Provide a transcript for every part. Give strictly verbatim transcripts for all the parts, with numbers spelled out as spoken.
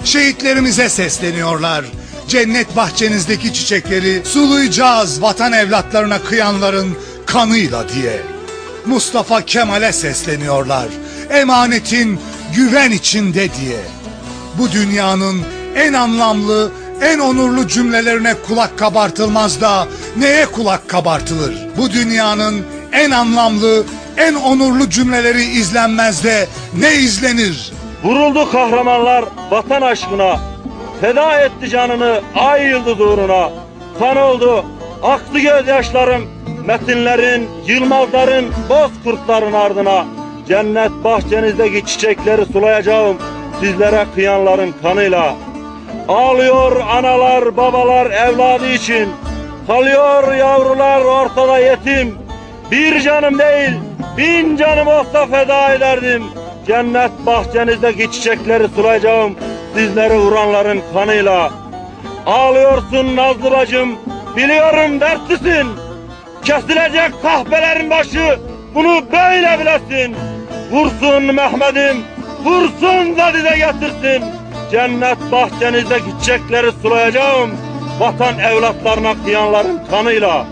Şehitlerimize sesleniyorlar. Cennet bahçenizdeki çiçekleri sulayacağız vatan evlatlarına kıyanların kanıyla diye. Mustafa Kemal'e sesleniyorlar. Emanetin güven içinde diye. Bu dünyanın en anlamlı, en onurlu cümlelerine kulak kabartılmaz da neye kulak kabartılır? Bu dünyanın en anlamlı, en onurlu cümleleri izlenmez de ne izlenir? Vuruldu kahramanlar vatan aşkına, feda etti canını ay yıldız uğruna. Kan oldu, aktı gözyaşlarım, metinlerin, yılmazların, bozkurtların ardına. Cennet bahçenizdeki çiçekleri sulayacağım sizlere kıyanların kanıyla. Ağlıyor analar, babalar evladı için, kalıyor yavrular ortada yetim. Bir canım değil, bin canım olsa feda ederdim. Cennet bahçenizdeki çiçekleri sulayacağım sizleri vuranların kanıyla. Ağlıyorsun Nazlı bacım, biliyorum dertlisin. Kesilecek kahpelerin başı, bunu böyle bilesin. Vursun Mehmet'im, vursun da dize getirsin. Cennet bahçenizdeki çiçekleri sulayacağım vatan evlatlarına kıyanların kanıyla.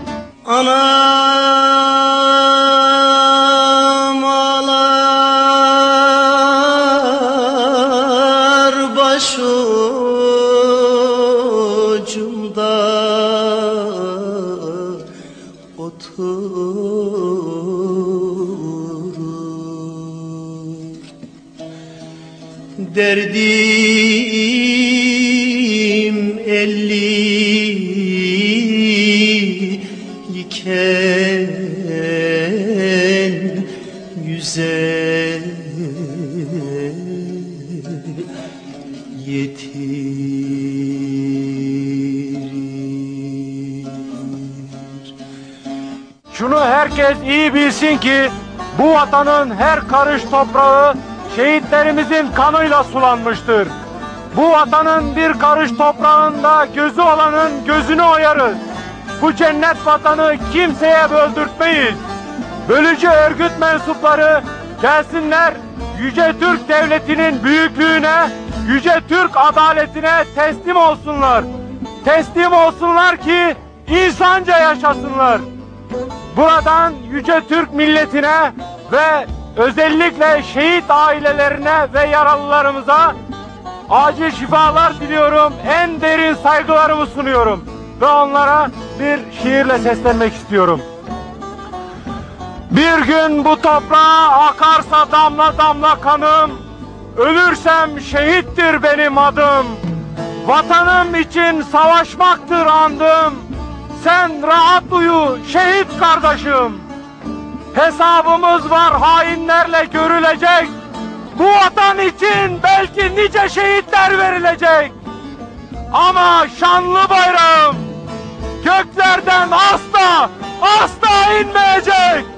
Anam ağlar başucumda oturur. Derdim elli iken yüze yetirir. Şunu herkes iyi bilsin ki bu vatanın her karış toprağı şehitlerimizin kanıyla sulanmıştır. Bu vatanın bir karış toprağında gözü olanın gözünü oyarız. Bu cennet vatanı kimseye böldürtmeyiz. Bölücü örgüt mensupları gelsinler Yüce Türk Devleti'nin büyüklüğüne, Yüce Türk adaletine teslim olsunlar. Teslim olsunlar ki insanca yaşasınlar. Buradan Yüce Türk milletine ve özellikle şehit ailelerine ve yaralılarımıza acil şifalar diliyorum. En derin saygılarımı sunuyorum. Ve onlara bir şiirle seslenmek istiyorum. Bir gün bu toprağa akarsa damla damla kanım, ölürsem şehittir benim adım. Vatanım için savaşmaktır andım. Sen rahat uyu şehit kardeşim. Hesabımız var hainlerle görülecek. Bu vatan için belki nice şehitler verilecek. Ama şanlı bayrağım göklerden asla asla inmeyecek.